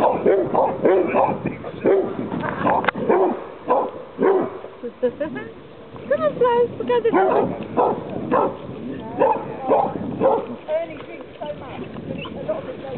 Come on, Flo, we'll go this way. Ernie drinks so much, but a lot of it goes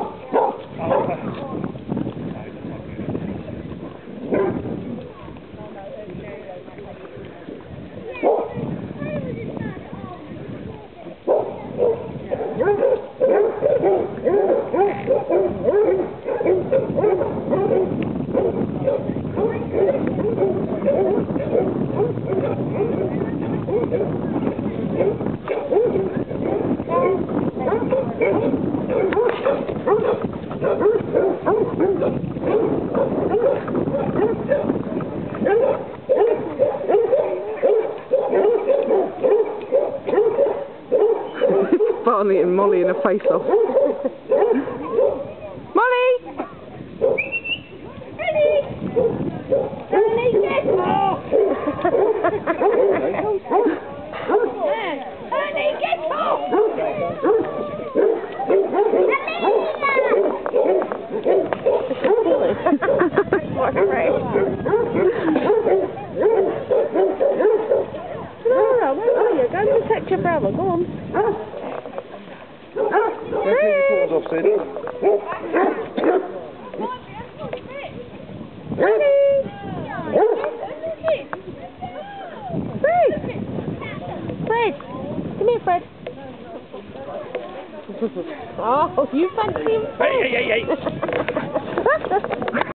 Barney and Molly in a face-off. Molly! Ernie! Ernie, get off! Ernie, get off! What's right? Laura, where are you? Go and protect your brother, go on. Fred! Come here, Fred. Oh, you fancy him? Hey, hey, hey, hey!